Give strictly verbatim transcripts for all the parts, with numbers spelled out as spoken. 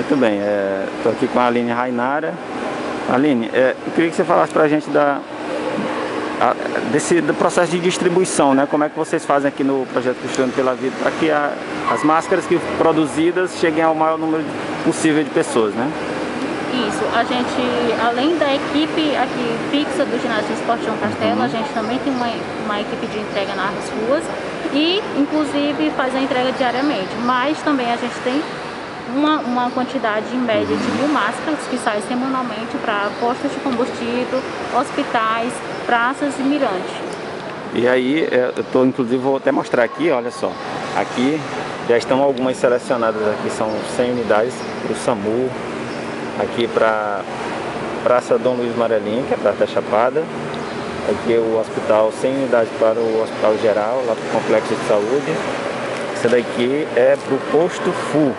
Muito bem, estou aqui com a Aline Rainara. Aline, é, eu queria que você falasse para a gente da, a, desse, do processo de distribuição, né? Como é que vocês fazem aqui no Projeto Costurando pela Vida para que a, as máscaras que produzidas cheguem ao maior número possível de pessoas, né? Isso, a gente, além da equipe aqui fixa do Ginásio de Esporte João Castelo, uhum. a gente também tem uma, uma equipe de entrega nas ruas e, inclusive, faz a entrega diariamente. Mas também a gente tem uma, uma quantidade em média de mil máscaras que saem semanalmente para postos de combustível, hospitais, praças e mirantes. E aí, eu estou, inclusive, vou até mostrar aqui, olha só, aqui já estão algumas selecionadas, aqui são cem unidades para o SAMU, aqui para Praça Dom Luiz Marelinho, que é para a Chapada. Aqui é o hospital, cem unidades para o Hospital Geral, lá para o Complexo de Saúde. Essa daqui é para o Posto F U.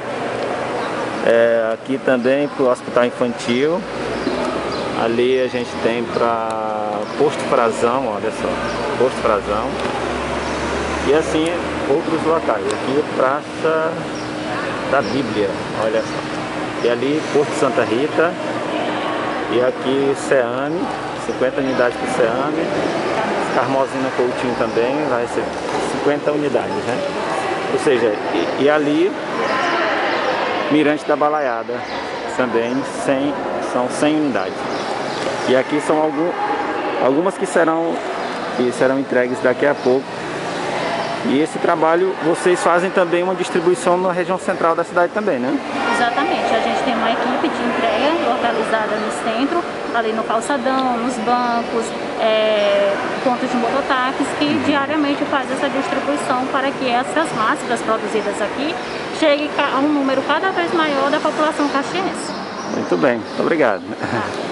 É, aqui também para o Hospital Infantil. Ali a gente tem para Posto Frazão, olha só, Posto Frazão. E assim outros locais. Aqui é Praça da Bíblia, olha só. E ali Porto Santa Rita, e aqui Ceame, cinquenta unidades para o Ceame, Carmozina Coutinho também, vai ser cinquenta unidades, né? Ou seja, e, e ali Mirante da Balaiada, também cem, são cem unidades. E aqui são algum, algumas que serão, que serão entregues daqui a pouco. E esse trabalho, vocês fazem também uma distribuição na região central da cidade também, né? Exatamente, a gente tem uma equipe de entrega localizada no centro, ali no calçadão, nos bancos, é, pontos de mototáxis, que diariamente faz essa distribuição para que essas máscaras produzidas aqui cheguem a um número cada vez maior da população caxiense. Muito bem, muito obrigado. Tá.